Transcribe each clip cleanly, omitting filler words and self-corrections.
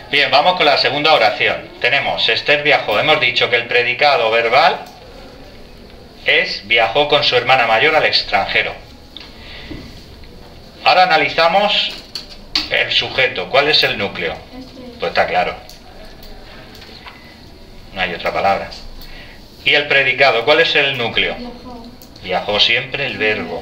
Bien, vamos con la segunda oración. Tenemos, Esther viajó. Hemos dicho que el predicado verbal es viajó con su hermana mayor al extranjero. Ahora analizamos el sujeto. ¿Cuál es el núcleo? Pues está claro. No hay otra palabra. ¿Y el predicado? ¿Cuál es el núcleo? Viajó siempre el verbo.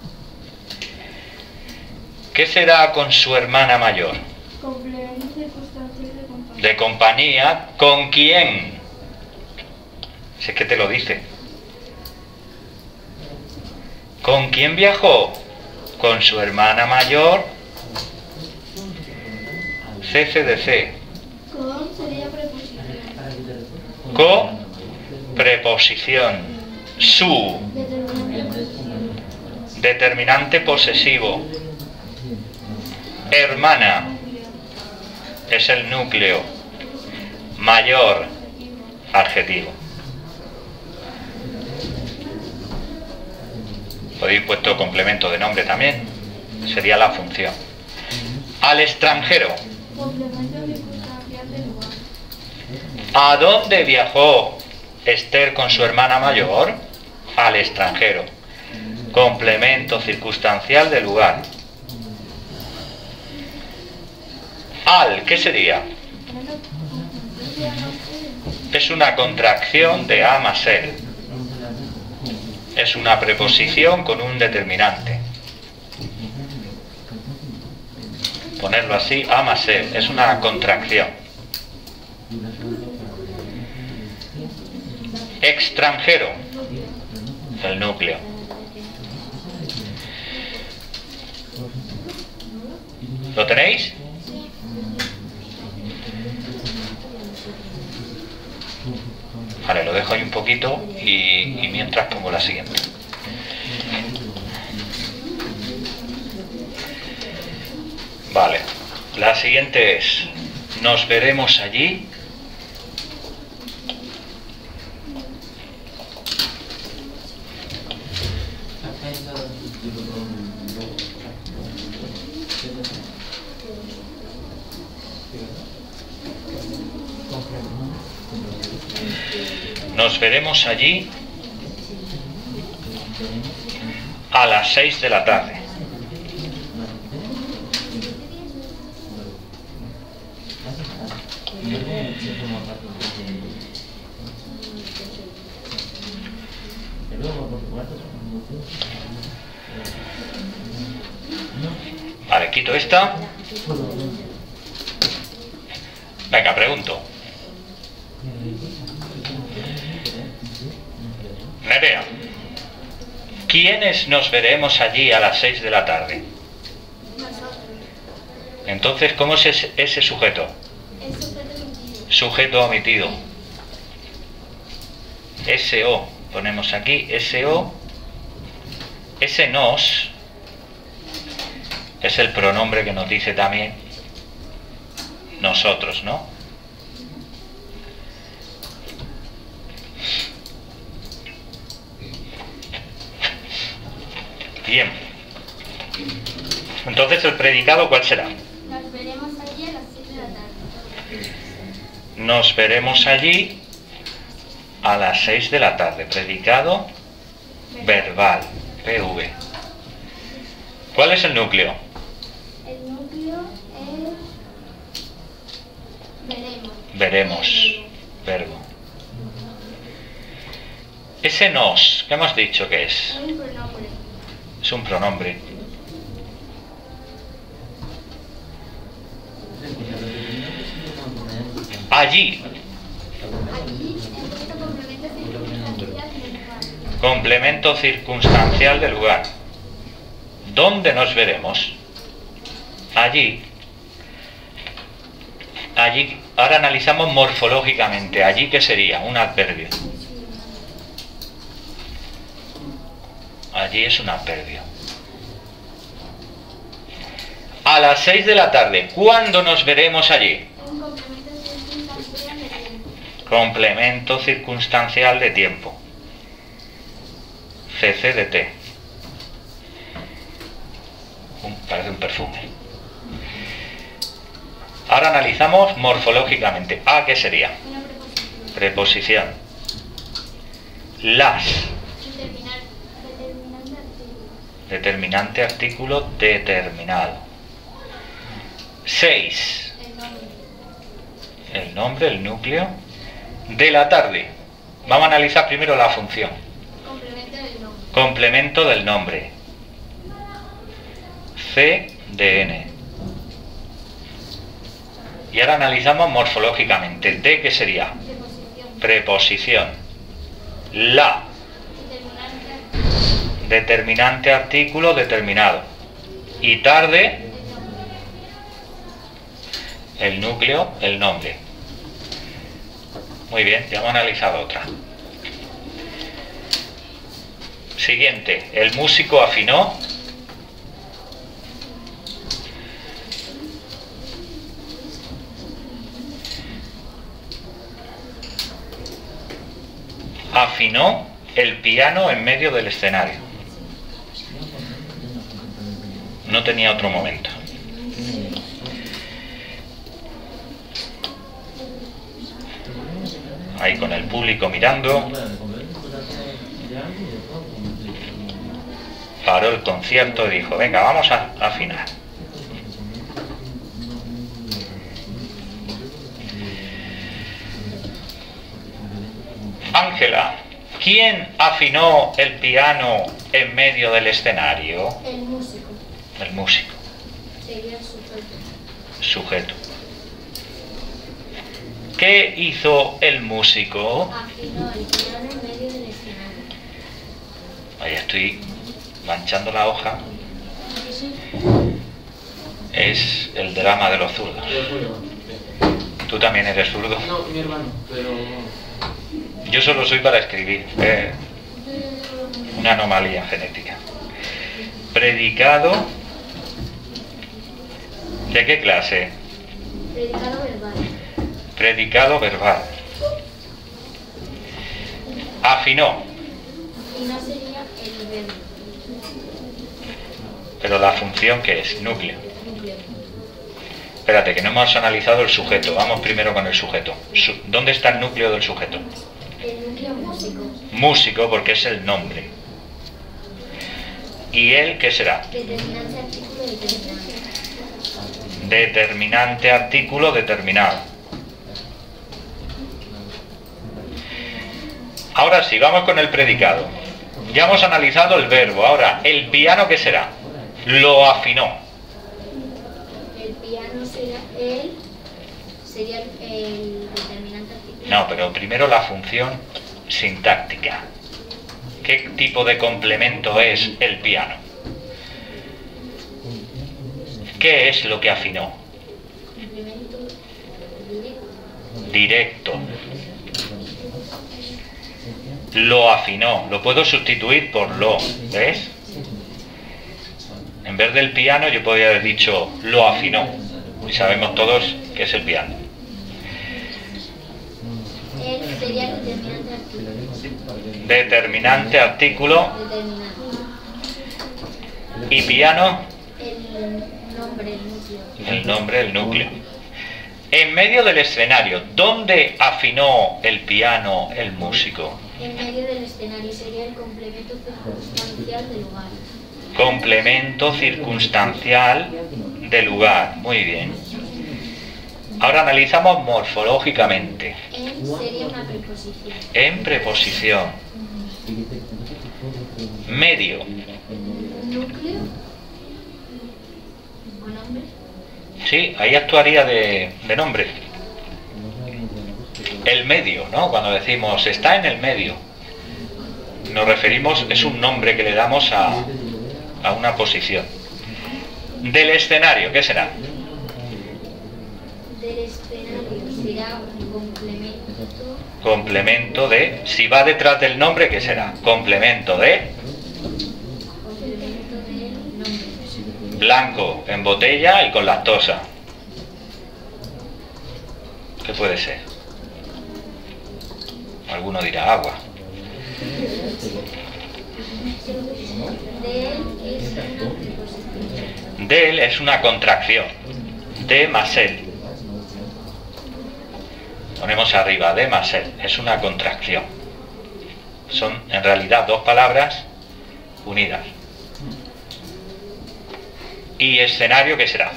¿Qué será con su hermana mayor? Complemento circunstancial de compañía. De compañía. ¿Con quién? Si es que te lo dice. ¿Con quién viajó? Con su hermana mayor. CCDC. Con sería preposición. Preposición. Su. Determinante posesivo. Hermana. Es el núcleo. Mayor. Adjetivo. Podéis puesto complemento de nombre también. Sería la función. Al extranjero. Complemento circunstancial del lugar. ¿A dónde viajó Esther con su hermana mayor? Al extranjero. Complemento circunstancial del lugar. Al, ¿qué sería? Es una contracción de a más el. Es una preposición con un determinante. Ponerlo así, a más el. Es una contracción. Extranjero. El núcleo. ¿Lo tenéis? Vale, lo dejo ahí un poquito y mientras pongo la siguiente. Vale, la siguiente es: nos veremos allí. Nos veremos allí a las 6 de la tarde. Vale, quito esta. Venga, pregunto. Nerea, ¿quiénes nos veremos allí a las 6 de la tarde? Entonces, ¿cómo es ese sujeto? Sujeto omitido. SO, ponemos aquí, SO. Ese nos es el pronombre que nos dice también nosotros, ¿no? Bien. Entonces, ¿el predicado cuál será? Nos veremos allí a las 6 de la tarde. Nos veremos allí a las 6 de la tarde. Predicado verbal. PV. ¿Cuál es el núcleo? El núcleo es veremos. Veremos. Verbo. Ese nos, ¿qué hemos dicho que es? Un pronombre. Es un pronombre. Allí. Allí es puesto complemento circunstancial del lugar. Complemento circunstancial del lugar. ¿Dónde nos veremos? Allí. Allí. Ahora analizamos morfológicamente. Allí, ¿qué sería? Un adverbio. Allí es un adverbio. A las 6 de la tarde. ¿Cuándo nos veremos allí? Un complemento circunstancial de tiempo. Complemento circunstancial de tiempo. CCDT. Parece un perfume. Ahora analizamos morfológicamente. ¿A qué sería? Una preposición. Preposición. Las. Determinante artículo. Determinante artículo determinado. 6. El nombre. El nombre, el núcleo. De la tarde. Vamos a analizar primero la función. Complemento del nombre. Complemento del nombre. CDN. Y ahora analizamos morfológicamente. ¿De qué sería? Preposición. Preposición. La. Determinante. Determinante artículo determinado. Y tarde, El nombre. el núcleo, el nombre. Muy bien, ya hemos analizado otra. Siguiente, el músico afinó. Afinó el piano en medio del escenario. No tenía otro momento. Ahí con el público mirando. Paró el concierto y dijo, venga, vamos a afinar. Ángela, ¿quién afinó el piano en medio del escenario? El músico. El músico. Sería el sujeto. Sujeto. ¿Qué hizo el músico? Afinó el piano en medio del escenario. Ahí estoy manchando la hoja. Sí. Es el drama de los zurdos. ¿Tú también eres zurdo? No, mi hermano, pero... Yo solo soy para escribir. Una anomalía genética. Predicado. ¿De qué clase? Predicado verbal. Predicado verbal. Afinó. Y no sería el verbo. Pero la función, ¿qué es? Núcleo. Núcleo. Espérate, que no hemos analizado el sujeto. Vamos primero con el sujeto. ¿Dónde está el núcleo del sujeto? El núcleo músico. Músico, porque es el nombre. ¿Y él qué será? Determinante artículo determinado. Determinante artículo determinado. Ahora sí, vamos con el predicado. Ya hemos analizado el verbo. Ahora, ¿el piano qué será? Lo afinó. El piano será el... Sería el determinante artículo. No, pero primero la función sintáctica. ¿Qué tipo de complemento es el piano? ¿Qué es lo que afinó? Complemento directo. Directo. Lo afinó. Lo puedo sustituir por lo. ¿Ves? En vez del piano yo podría haber dicho lo afinó. Y sabemos todos que es el piano. Él sería el determinante artículo. Determinante artículo. Determinado. Y piano, El nombre, el núcleo. el nombre, el núcleo. En medio del escenario, ¿dónde afinó el piano el músico? En medio del escenario sería el complemento circunstancial del lugar. Complemento circunstancial del lugar. Muy bien. Ahora analizamos morfológicamente. En sería una preposición. En preposición. Medio. Núcleo o nombre. Sí, ahí actuaría de nombre. El medio, ¿no? Cuando decimos está en el medio, nos referimos, es un nombre que le damos a una posición. Del escenario, ¿qué será? Del escenario será un complemento. Complemento de, si va detrás del nombre, ¿qué será? Complemento de Complemento del nombre. blanco en botella y con lactosa. ¿Qué puede ser? Alguno dirá agua. De él es una preposición. Del es una contracción. De más él. Ponemos arriba de más el. Es una contracción. Son en realidad dos palabras unidas. ¿Y escenario qué será?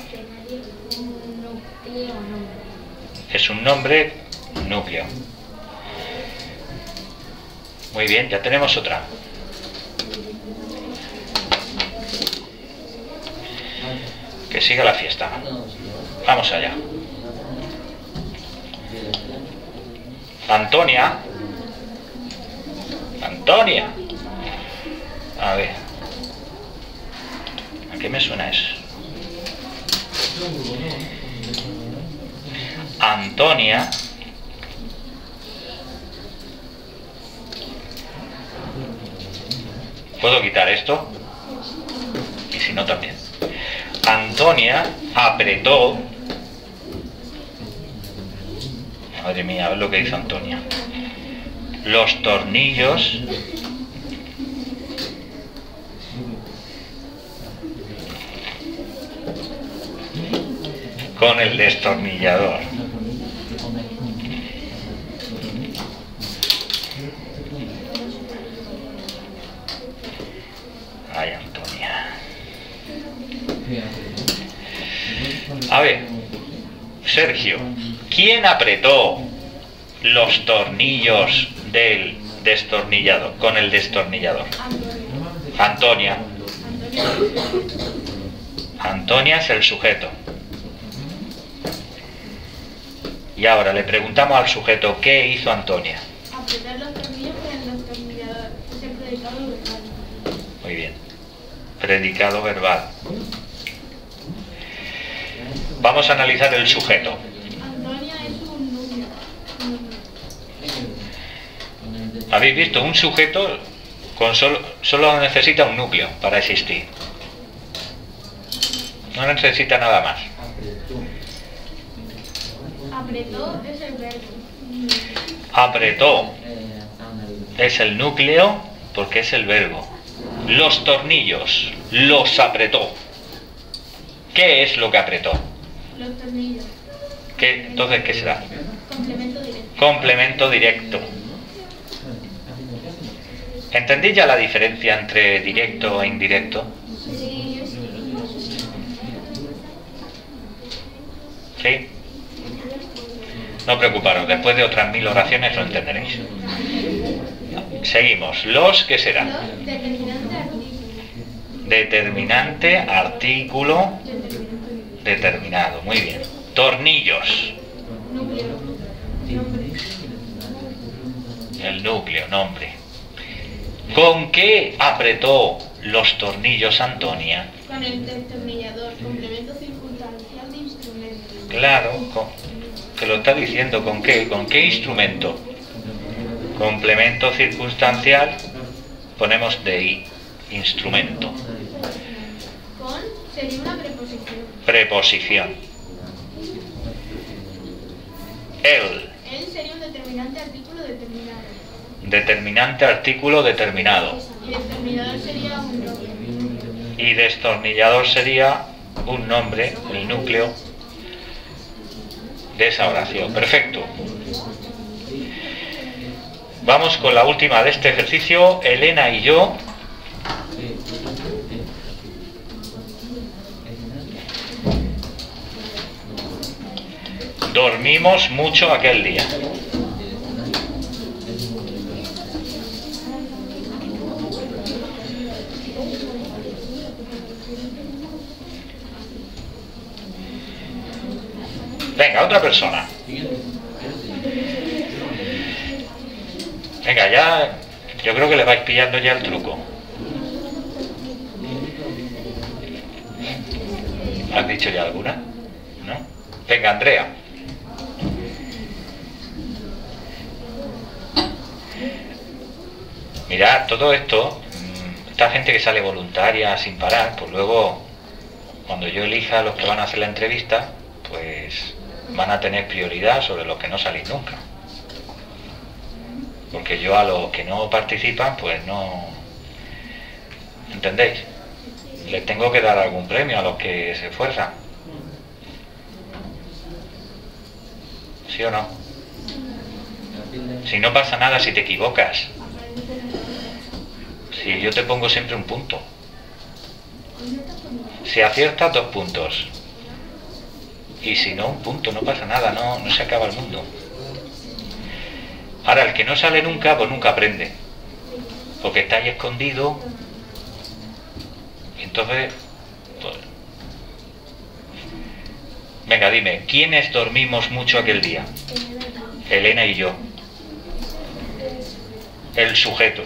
Es un nombre núcleo. Muy bien, ya tenemos otra. Que siga la fiesta. Vamos allá. Antonia. Antonia. A ver. ¿A qué me suena eso? Antonia. ¿Puedo quitar esto? Y si no, también. Antonia apretó. Madre mía, a ver lo que hizo Antonia. Los tornillos con el destornillador. Ay, Antonia. A ver, Sergio, ¿quién apretó los tornillos del destornillador, con el destornillador? Antonia. Antonia es el sujeto. Y ahora le preguntamos al sujeto, ¿qué hizo Antonia? Apretar los tornillos con el destornillador. Es el predicado verbal. Muy bien. Predicado verbal. Vamos a analizar el sujeto. Antonia es un núcleo. ¿Habéis visto? Un sujeto con solo necesita un núcleo para existir. No necesita nada más. Apretó es el verbo. Apretó es el núcleo porque es el verbo. Los tornillos los apretó. ¿Qué es lo que apretó? Los tornillos. Entonces, ¿qué será? Complemento directo. Complemento directo. ¿Entendéis ya la diferencia entre directo e indirecto? Sí, ¿Sí? No preocuparos, después de otras 1000 oraciones lo entenderéis. Seguimos. ¿Los qué será? Los determinante artículo. Determinante artículo determinado. Muy bien. Tornillos. Núcleo. Nombre. El núcleo, nombre. ¿Con qué apretó los tornillos Antonia? Con el destornillador. Complemento circunstancial de instrumento. Claro, que lo está diciendo. ¿Con qué? ¿Con qué instrumento? Complemento circunstancial. Ponemos de I. Instrumento. Con sería una preposición. Preposición. El. Él sería un determinante artículo determinado. Determinante artículo determinado. Y determinador sería un nombre. Y destornillador sería un nombre, el núcleo de esa oración. Perfecto. Vamos con la última de este ejercicio. Elena y yo dormimos mucho aquel día. Venga, otra persona. Venga, ya. Yo creo que le vais pillando ya el truco. ¿Has dicho ya alguna? ¿No? Venga, Andrea. Mirad, todo esto, esta gente que sale voluntaria sin parar, pues luego, cuando yo elija a los que van a hacer la entrevista, pues van a tener prioridad sobre los que no salís nunca. Porque yo a los que no participan, pues no... ¿Entendéis? Les tengo que dar algún premio a los que se esfuerzan. ¿Sí o no? Si no pasa nada si te equivocas. Si yo te pongo siempre un punto. Si aciertas, 2 puntos. Y si no, un punto, no pasa nada, no se acaba el mundo. Ahora, el que no sale nunca, pues nunca aprende. Porque está ahí escondido. Entonces, pues... Venga, dime, ¿quiénes dormimos mucho aquel día? Elena y yo. El sujeto.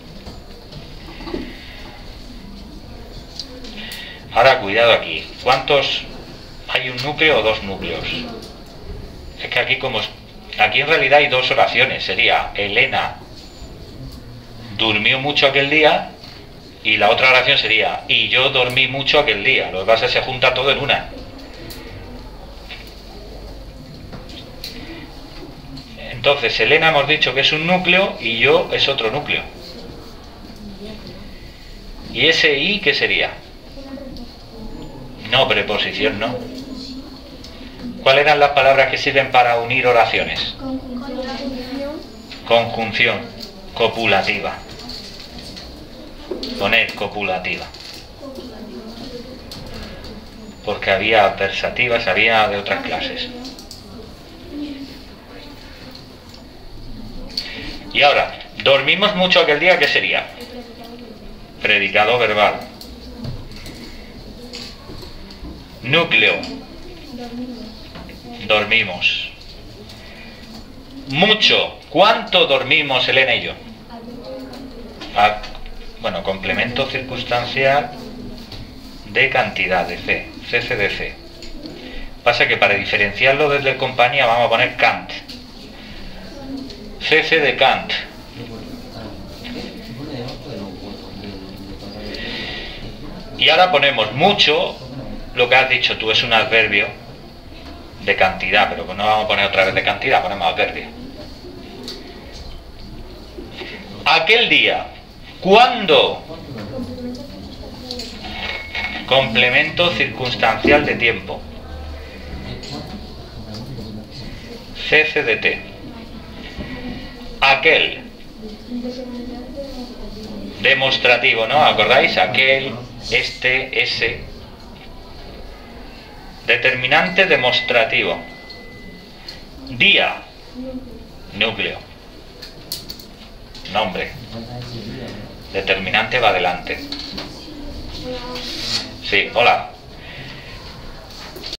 Ahora, cuidado aquí. ¿Cuántos? ¿Hay un núcleo o 2 núcleos? Es que aquí aquí en realidad hay 2 oraciones. Sería Elena durmió mucho aquel día, y la otra oración sería y yo dormí mucho aquel día. Lo que pasa es que se junta todo en una. Entonces Elena hemos dicho que es un núcleo y yo es otro núcleo. ¿Y ese y qué sería? No, preposición no. ¿Cuáles eran las palabras que sirven para unir oraciones? Conjunción. Copulativa. Poner copulativa. Porque había adversativas, había de otras clases. Y ahora, dormimos mucho aquel día, ¿qué sería? Predicado verbal. Núcleo. Dormimos. Mucho. ¿Cuánto dormimos Elena y yo? Bueno, complemento circunstancial de cantidad de C. CC de C. Pasa que para diferenciarlo desde compañía vamos a poner Kant. CC de Kant. Y ahora ponemos mucho. Lo que has dicho tú es un adverbio de cantidad, pero no vamos a poner otra vez de cantidad, ponemos adverbio. Aquel día. ¿Cuándo? Complemento circunstancial de tiempo. CC de T. Aquel. Demostrativo, ¿no? ¿Acordáis? Aquel, este, ese. Determinante demostrativo. Día. Núcleo. Nombre. Determinante va adelante. Sí, hola.